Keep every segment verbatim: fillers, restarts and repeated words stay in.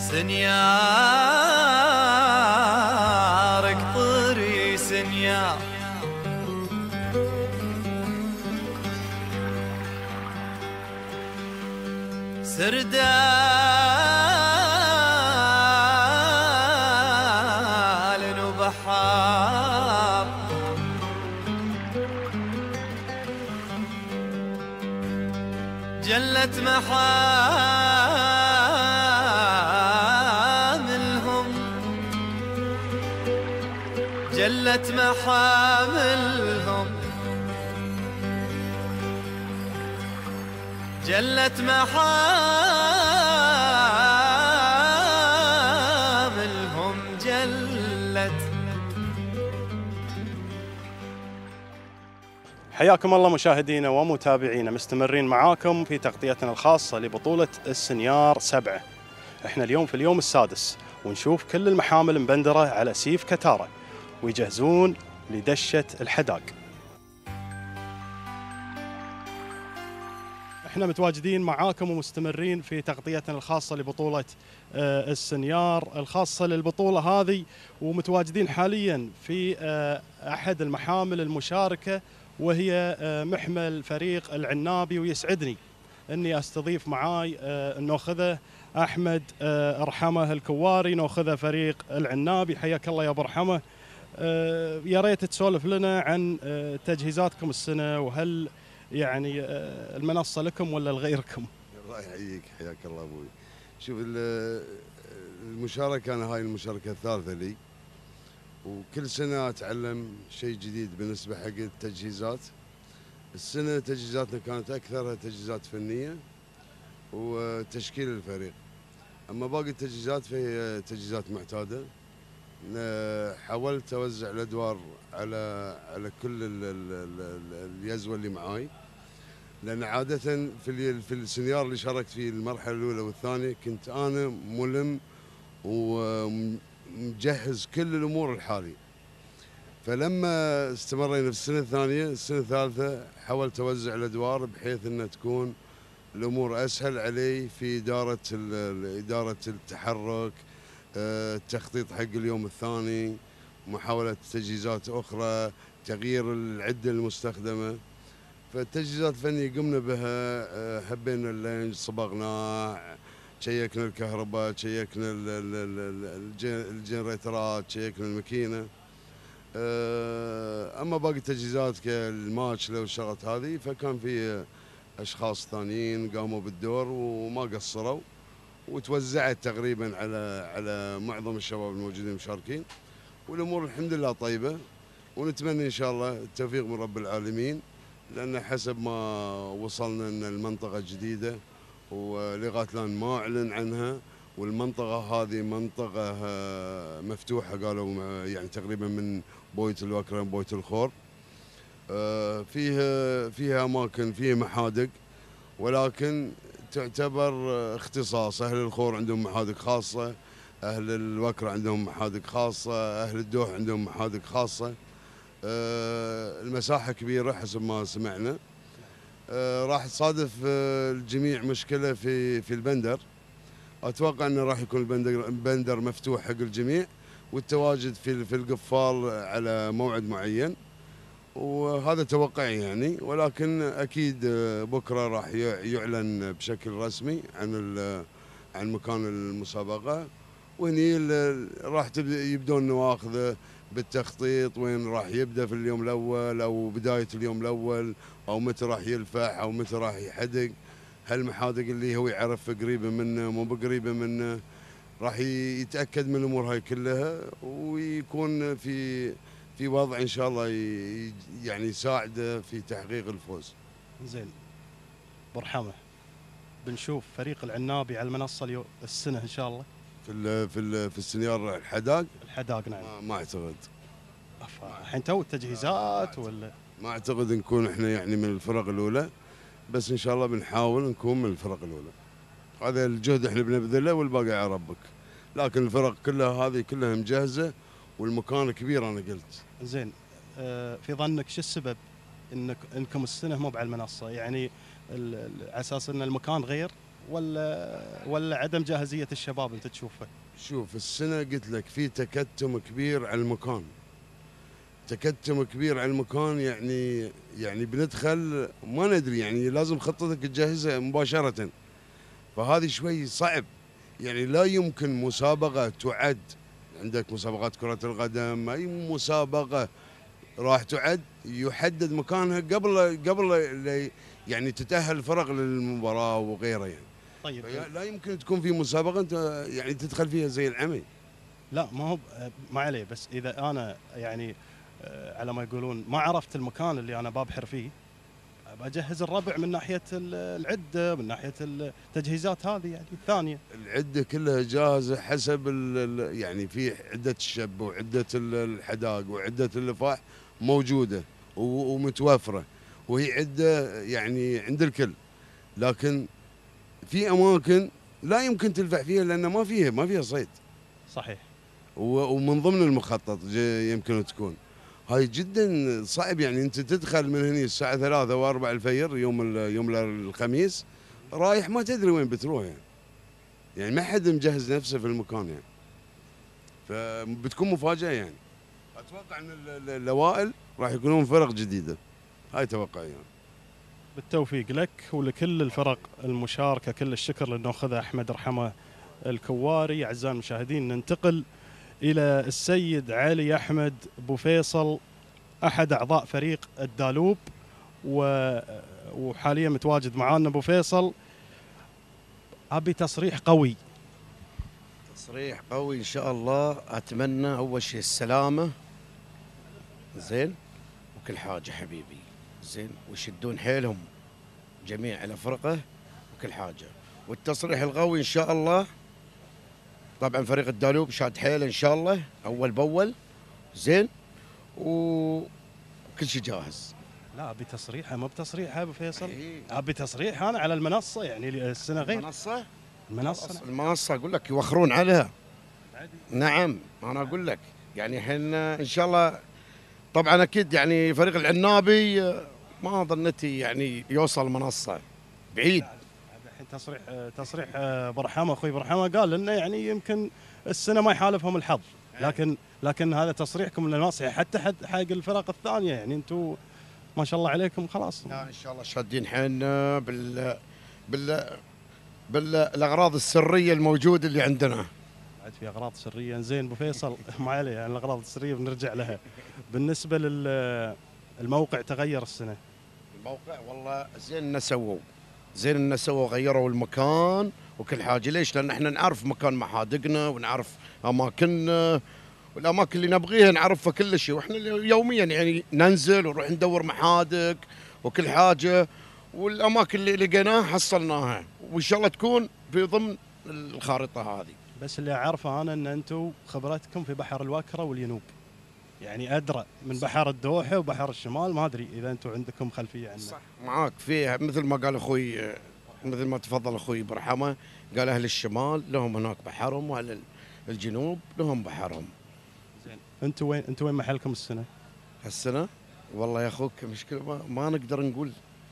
سنيار اقطري سنيار سردال وبحار جلت محاملهم جلت محاملهم جلت محاملهم جلت. حياكم الله مشاهدينا ومتابعينا، مستمرين معاكم في تغطيتنا الخاصة لبطولة السنيار سبعة. احنا اليوم في اليوم السادس ونشوف كل المحامل مبندرة على سيف كتارة ويجهزون لدشة الحداق. احنا متواجدين معاكم ومستمرين في تغطيتنا الخاصة لبطولة السنيار الخاصة للبطولة هذه، ومتواجدين حاليا في أحد المحامل المشاركة وهي محمل فريق العنابي، ويسعدني أني أستضيف معاي الناخذة أحمد رحمة الكواري ناخذة فريق العنابي. حياك الله يا أبو رحمة. يا ريت تسولف لنا عن تجهيزاتكم السنة، وهل يعني المنصة لكم ولا لغيركم؟ الله يحييك، حياك الله أبوي. شوف المشاركة، أنا هاي المشاركة الثالثة لي، وكل سنة أتعلم شيء جديد بالنسبة حق التجهيزات. السنة تجهيزاتنا كانت أكثرها تجهيزات فنية وتشكيل الفريق، أما باقي التجهيزات فهي تجهيزات معتادة. حاولت أوزع الأدوار على على كل اليزوة اللي معاي، لأن عادة في في السنيار اللي شاركت فيه المرحلة الأولى والثانية كنت أنا ملم ومجهز كل الأمور الحالية. فلما استمرينا في السنة الثانية السنة الثالثة حاولت أوزع الأدوار بحيث أن تكون الأمور أسهل علي في إدارة إدارة التحرك، التخطيط حق اليوم الثاني، محاولة تجهيزات أخرى، تغيير العدة المستخدمة. فالتجهيزات الفنية قمنا بها، هبينا اللينج، صبغناه، شيكنا الكهرباء، شيكنا الجنريترات، شيكنا الماكينة. أما باقي التجهيزات كالماتش والشغلات هذه فكان في أشخاص ثانيين قاموا بالدور وما قصروا، وتوزعت تقريبا على على معظم الشباب الموجودين مشاركين، والامور الحمد لله طيبه، ونتمنى ان شاء الله التوفيق من رب العالمين، لان حسب ما وصلنا ان المنطقه جديده ولغايه الان ما اعلن عنها، والمنطقه هذه منطقه مفتوحه قالوا يعني تقريبا من بوية الوكرة بوية الخور. فيها فيها اماكن فيها محادق، ولكن تعتبر اختصاص. أهل الخور عندهم محادق خاصة، أهل الوكرة عندهم محادق خاصة، أهل الدوح عندهم محادق خاصة. المساحة كبيرة حسب ما سمعنا. راح تصادف الجميع مشكلة في في البندر. أتوقع أنه راح يكون البندر البندر مفتوح حق الجميع، والتواجد في في القفال على موعد معين، وهذا توقعي يعني. ولكن اكيد بكره راح يعلن بشكل رسمي عن عن مكان المسابقه، وهني راح يبدون نواخذه بالتخطيط، وين راح يبدا في اليوم الاول او بدايه اليوم الاول، او متى راح يلفح او متى راح يحدق. هالمحادق اللي هو يعرف قريبه منه مو بقريبه منه، راح يتاكد من الامور هاي كلها، ويكون في في وضع ان شاء الله يعني يساعده في تحقيق الفوز. زين ابو رحمه، بنشوف فريق العنابي على المنصه اليوم السنه ان شاء الله في ال في ال في السنيار الحداق. الحداق نعم. ما, ما اعتقد. الحين تو التجهيزات ولا؟ ما اعتقد نكون احنا يعني من الفرق الاولى، بس ان شاء الله بنحاول نكون من الفرق الاولى. هذا الجهد احنا بنبذله والباقي على ربك، لكن الفرق كلها هذه كلها مجهزه والمكان كبير. انا قلت زين. آه في ظنك شو السبب انك انكم السنه مو على المنصه؟ يعني على اساس ان المكان غير ولا ولا عدم جاهزيه الشباب انت تشوفه؟ شوف السنه قلت لك في تكتم كبير على المكان، تكتم كبير على المكان، يعني يعني بندخل ما ندري، يعني لازم خطتك تجهزها مباشره، فهذه شوي صعب. يعني لا يمكن مسابقه تعد، عندك مسابقات كره القدم، اي مسابقه راح تعد يحدد مكانها قبل قبل يعني تتاهل فرق للمباراه وغيرها يعني. طيب لا يمكن تكون في مسابقه انت يعني تدخل فيها زي العمي. لا ما هو ما عليه، بس اذا انا يعني آه، على ما يقولون ما عرفت المكان اللي انا ببحر فيه، بجهز الربع من ناحيه العده، من ناحيه التجهيزات هذه يعني الثانيه. العده كلها جاهزه حسب يعني في عده الشب وعده الحداق وعده اللفاح موجوده ومتوفره، وهي عده يعني عند الكل، لكن في اماكن لا يمكن تلفح فيها لان ما فيها ما فيها صيد. صحيح. ومن ضمن المخطط يمكن تكون هاي جدا صعب، يعني انت تدخل من هنا الساعه ثلاثة وأربع الفجر يوم يوم الخميس، رايح ما تدري وين بتروح يعني. يعني ما حد مجهز نفسه في المكان يعني. فبتكون مفاجاه يعني. اتوقع ان الاوائل راح يكونون فرق جديده. هاي توقعي يعني. بالتوفيق لك ولكل الفرق المشاركه، كل الشكر لانه اخذها احمد رحمه الكواري. اعزائي المشاهدين ننتقل الى السيد علي احمد ابو فيصل، احد اعضاء فريق الدالوب، وحاليا متواجد معانا. ابو فيصل، ابي تصريح قوي. تصريح قوي ان شاء الله. اتمنى اول شيء السلامه، زين، وكل حاجه حبيبي، زين، ويشدون حيلهم جميع الافرقه وكل حاجه. والتصريح القوي ان شاء الله، طبعا فريق الدالوب شاد حيله ان شاء الله اول باول، زين، وكل شيء جاهز. لا ابي تصريحه، ما بتصريحه ابو فيصل. إيه. ابي تصريح انا على المنصه، يعني السنه غير المنصه المنصه المنصه اقول لك يوخرون عليها. نعم انا اقول لك يعني احنا ان شاء الله طبعا اكيد يعني فريق العنابي ما ظنتي يعني يوصل منصه بعيد. الحين تصريح تصريح برحمه، اخوي برحمه قال انه يعني يمكن السنه ما يحالفهم الحظ، لكن لكن هذا تصريحكم للناصحي حتى حد حق الفرق الثانيه، يعني انتم ما شاء الله عليكم خلاص. لا ان شاء الله شادين حيلنا بال بال بالاغراض السريه الموجوده اللي عندنا. بعد في اغراض سريه. زين ابو فيصل ما عليه، يعني الاغراض السريه بنرجع لها. بالنسبه للموقع تغير السنه. الموقع والله زين انه سووا، زين انه سووا غيروا المكان وكل حاجه. ليش؟ لان احنا نعرف مكان محادقنا ونعرف اماكننا، والاماكن اللي نبغيها نعرفها كل شيء، واحنا يوميا يعني ننزل ونروح ندور محادق وكل حاجه، والاماكن اللي لقيناها حصلناها، وان شاء الله تكون في ضمن الخارطه هذه. بس اللي اعرفه انا ان انتم خبرتكم في بحر الوكره والينوب، يعني ادرى من بحر الدوحه وبحر الشمال، ما ادري اذا انتم عندكم خلفيه عنه. صح معاك فيها، مثل ما قال اخوي، مثل ما تفضل اخوي برحمه، قال اهل الشمال لهم هناك بحرهم، واهل الجنوب لهم بحرهم. زين انتم وين انتم وين محلكم السنه؟ هالسنه والله يا اخوك مشكله ما, ما نقدر نقول،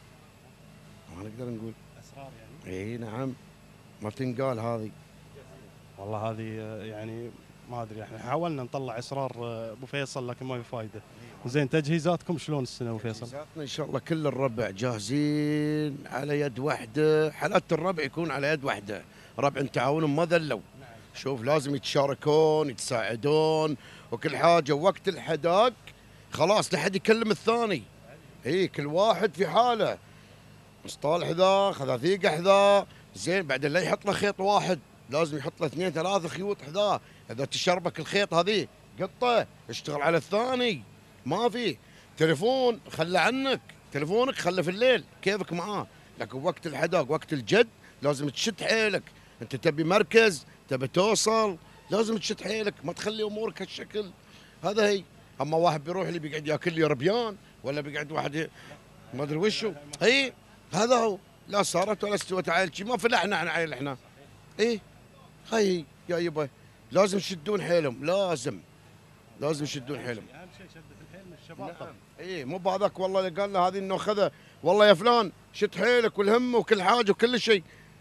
ما نقدر نقول اسرار يعني. اي نعم ما تنقال هذه. والله هذه يعني ما ادري، احنا حاولنا نطلع اسرار ابو فيصل لكن ما في فايده. زين تجهيزاتكم شلون السنه ابو فيصل؟ تجهيزاتنا ان شاء الله كل الربع جاهزين على يد واحده، حالات الربع يكون على يد واحده، ربع تعاونهم ما ذلوا. شوف لازم يتشاركون يتساعدون وكل حاجه، وقت الحداق خلاص لا حد يكلم الثاني، اي كل واحد في حاله، مصطلح ذا خذاثيق حذا، زين، بعدين لا يحط له خيط واحد، لازم يحط له اثنين ثلاث خيوط حذا، اذا تشربك الخيط هذه قطه اشتغل على الثاني، ما في تليفون خله عنك، تليفونك خله في الليل كيفك معاه، لكن وقت الحداق وقت الجد لازم تشد حيلك، انت تبي مركز تبي توصل لازم تشد حيلك، ما تخلي امورك هالشكل هذا. هي اما واحد بيروح اللي بيقعد ياكل لي ربيان، ولا بيقعد واحد ما ادري وشو، اي هذا هو، لا صارت ولا استوت عائلتي، ما فلحنا احنا عائل احنا. اي هاي يا يبا لازم يشدون حيلهم، لازم لازم يشدون حيلهم. اهم شيء شده الحيل من الشباب. نعم. اي مو بهذاك والله اللي قال له هذه انه خذه والله يا فلان شد حيلك والهم وكل حاجه وكل شيء،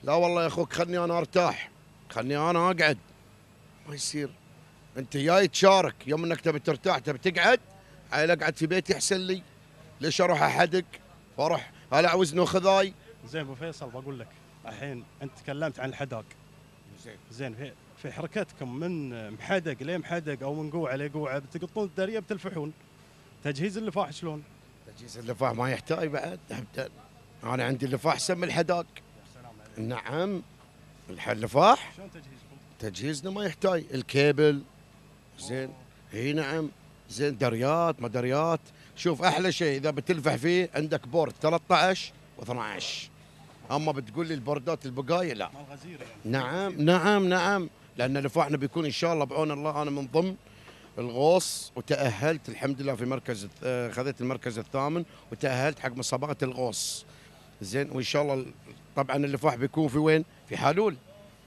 لا والله يا اخوك خلني انا ارتاح، خلني انا اقعد. ما يصير، انت جاي تشارك، يوم انك تبي ترتاح تبي تقعد، عيل اقعد في بيتي احسن لي. ليش اروح احدق واروح العوز نوخذاي؟ زين ابو فيصل بقول لك الحين انت تكلمت عن الحداق. زين زين في في حركتكم من محدق لمحدق او من قوعه لقوعه بتقطون الدريه بتلفحون. تجهيز اللفاح شلون؟ تجهيز اللفاح ما يحتاج بعد ابدا. انا عندي اللفاح سم الحداق. نعم الح- اللفاح شلون تجهيزكم؟ تجهيزنا ما يحتاج الكيبل. زين اي نعم. زين دريات ما دريات. شوف احلى شيء اذا بتلفح فيه عندك بورد ثلاثة عشر و12. اما بتقول لي البوردات البقايا لا. مال غزيره يعني. نعم نعم نعم، لان لفاحنا بيكون ان شاء الله بعون الله. انا من ضمن الغوص وتاهلت الحمد لله في مركز آه، خذيت المركز الثامن وتاهلت حق مسابقه الغوص. زين وان شاء الله طبعا اللفاح بيكون في وين؟ في حالول.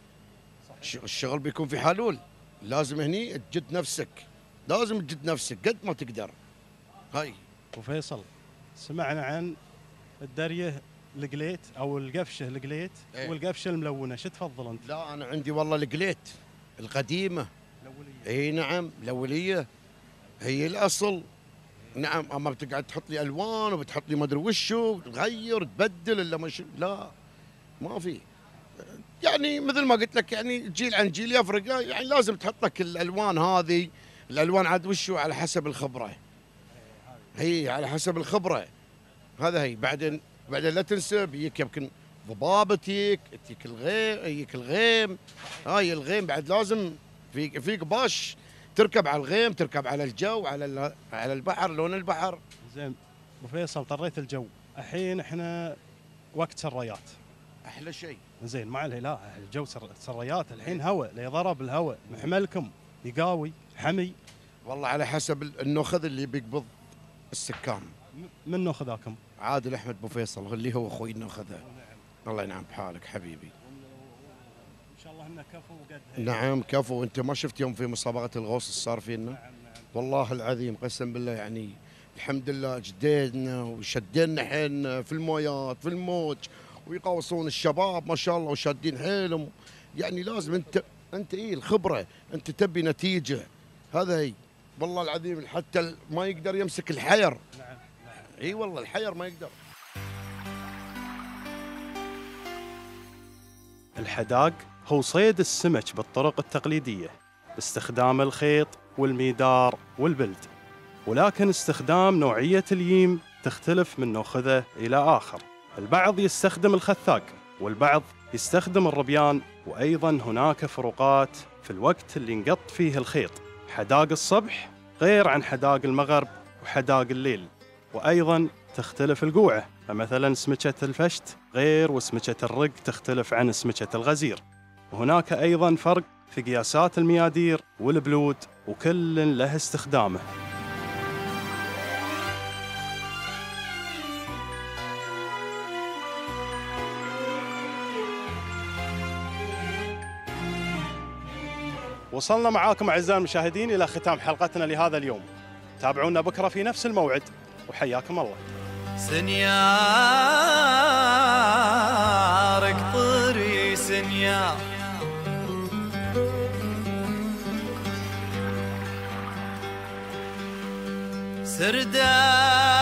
الشغل بيكون في حالول. لازم هني تجد نفسك، لازم تجد نفسك قد ما تقدر. هاي ابو فيصل سمعنا عن الدريه القليت او القفشه القليت إيه. والقفشه الملونه، شو تفضل انت؟ لا انا عندي والله القليت القديمه. الاوليه. اي نعم الاوليه هي الاصل. نعم اما بتقعد تحط لي الوان وبتحط لي ما ادري وشو تغير تبدل الا مش لا ما في. يعني مثل ما قلت لك يعني جيل عن جيل يفرق، يعني لازم تحط لك الالوان هذه. الالوان عاد وشو على حسب الخبره. هي على حسب الخبره. هذا هي بعدين بعدين لا تنسى بيك يمكن ضباب تيك تيك الغيم يجيك الغيم. هاي الغيم بعد لازم في في قباش تركب على الغيم، تركب على الجو، على ال- على البحر، لون البحر. زين ابو فيصل طريت الجو، الحين احنا وقت سريات. احلى شيء. زين ما عليه لا الجو سر... سريات الحين هواء لا ضرب الهواء محملكم يقاوي حمي. والله على حسب النخذ اللي بيقبض السكان. م- من ناخذاكم؟ عادل احمد ابو فيصل اللي هو اخوي النخذه. الله ينعم بحالك حبيبي. ان شاء الله انه كفو وقد. نعم كفو. انت ما شفت يوم في مسابقه الغوص اللي صار فينا؟ نعم نعم. والله العظيم قسم بالله يعني الحمد لله جدينا وشدينا حيلنا في المويات في الموج ويقاوصون الشباب ما شاء الله وشادين حيلهم. يعني لازم انت انت ايه الخبره، انت تبي نتيجه. هذا هي والله العظيم حتى ال- ما يقدر يمسك الحير. نعم نعم. اي والله الحير ما يقدر. الحداق هو صيد السمك بالطرق التقليدية باستخدام الخيط والميدار والبلد، ولكن استخدام نوعية الييم تختلف من ناخذه إلى آخر. البعض يستخدم الخثاق والبعض يستخدم الربيان، وأيضا هناك فروقات في الوقت اللي ينقط فيه الخيط. حداق الصبح غير عن حداق المغرب وحداق الليل، وأيضا تختلف القوعة، فمثلا سمكة الفشت غير وسمكة الرق تختلف عن سمكة الغزير. وهناك أيضا فرق في قياسات الميادير والبلود، وكل له استخدامه. وصلنا معاكم أعزائي المشاهدين إلى ختام حلقتنا لهذا اليوم. تابعونا بكرة في نفس الموعد وحياكم الله. سنيار اقطري سنيار سرداب